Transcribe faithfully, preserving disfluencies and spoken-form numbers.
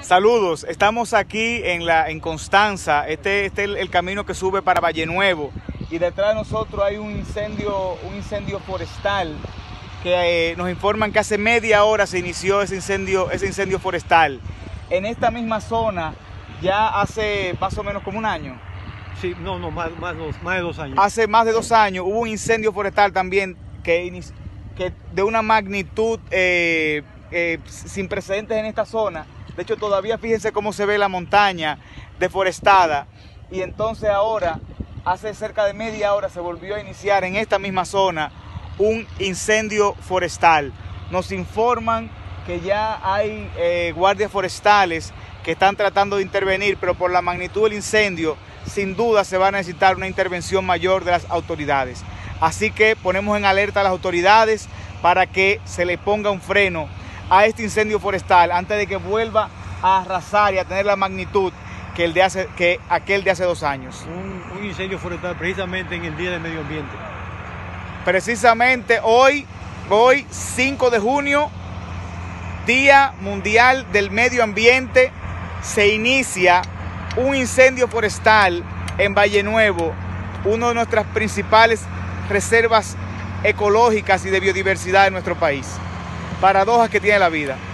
Saludos, estamos aquí en, la, en Constanza, este, este es el, el camino que sube para Valle Nuevo y detrás de nosotros hay un incendio, un incendio forestal que eh, nos informan que hace media hora se inició ese incendio, ese incendio forestal. En esta misma zona ya hace más o menos como un año. Sí, no, no, más, más, dos, más de dos años. Hace más de dos años hubo un incendio forestal también que, que de una magnitud eh, eh, sin precedentes en esta zona. De hecho, todavía fíjense cómo se ve la montaña deforestada. Y entonces ahora, hace cerca de media hora, se volvió a iniciar en esta misma zona un incendio forestal. Nos informan que ya hay eh, guardias forestales que están tratando de intervenir, pero por la magnitud del incendio, sin duda se va a necesitar una intervención mayor de las autoridades. Así que ponemos en alerta a las autoridades para que se le ponga un freno a este incendio forestal antes de que vuelva a arrasar y a tener la magnitud que, el de hace, que aquel de hace dos años. Un, un incendio forestal precisamente en el Día del Medio Ambiente. Precisamente hoy, hoy cinco de junio, Día Mundial del Medio Ambiente, se inicia un incendio forestal en Valle Nuevo, una de nuestras principales reservas ecológicas y de biodiversidad de nuestro país. Paradojas que tiene la vida.